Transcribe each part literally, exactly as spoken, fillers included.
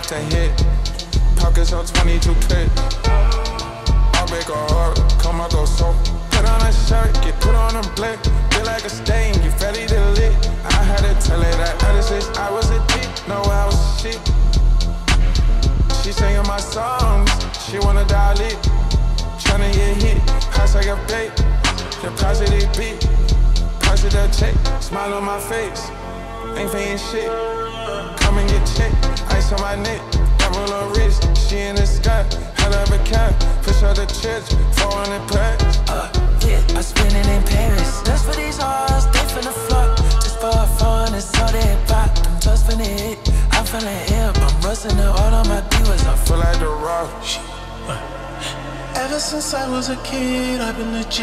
off the hit. Pockets on twenty-two clips. I'll break her heart, come I go so. Put on a shirt, get put on a blick. Feel like a stain, get ready to lit. I had to tell her that ever since I was a dick. No, I was shit. She singing my songs, she wanna dial it. Tryna get hit, pass like a bait. Deposit it beat, positive check. Smile on my face, ain't paying shit. Come and get checked, ice on my neck. Double on wrist, she in the sky. Hell of a cap, push out the church. four hundred packs. Uh, yeah, I spend it in Paris. Just for these hearts, they finna flock. Just for fun, it's all they pop. I'm just finna hit, I'm feeling hip. I'm rusting the all on my divas. I Feel like the rock. Uh, ever since I was a kid, I've been legit.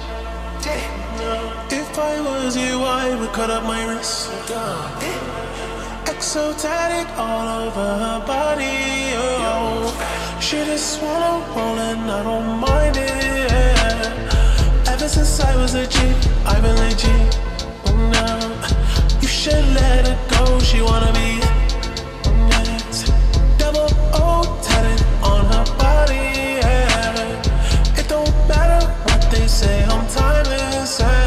If I was you, I would cut up my wrist. Exotic all over her body, oh. She just wanna roll and I don't mind it. Ever since I was a G, I've been legit. Oh, no. You should let her go, she wanna be. Yes. Double O tatted on her body, yeah. It don't matter what they say, I'm timeless, yeah.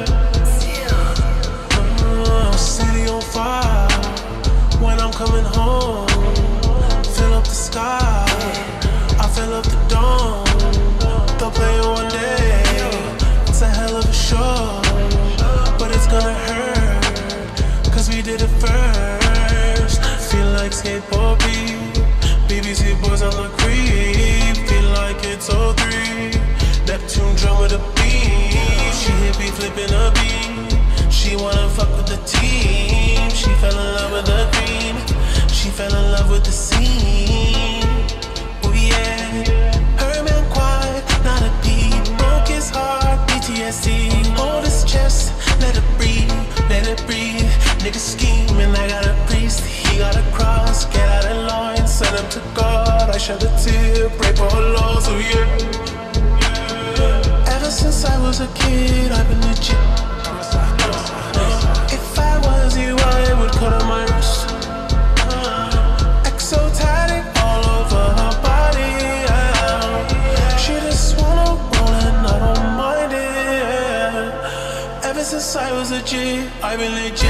uh, City on fire when I'm coming home. Fill up the sky, I fill up the dome. They'll play it one day, it's a hell of a show. But it's gonna hurt, cause we did it first. Feel like skateboard beat, B B C boys on the creep. Feel like it's oh three, Neptune drum with a beat. She hit me flipping a beat, she wanna fuck with the team. She fell in love with the green, she fell in love with the scene. Oh yeah, her man quiet, not a beat. Broke his heart, P T S D. Hold his chest, let it breathe, let it breathe. Nigga scheming, I got a priest, he got a cross. Get out of line, send him to God. I shed a tear, pray for her laws, oh yeah. Ever since I was a kid, I've been legit. If I was you, I would cut on my wrist. Exotic all over her body, yeah. She just wanna roll and I don't mind it, yeah. Ever since I was a G, I've been legit.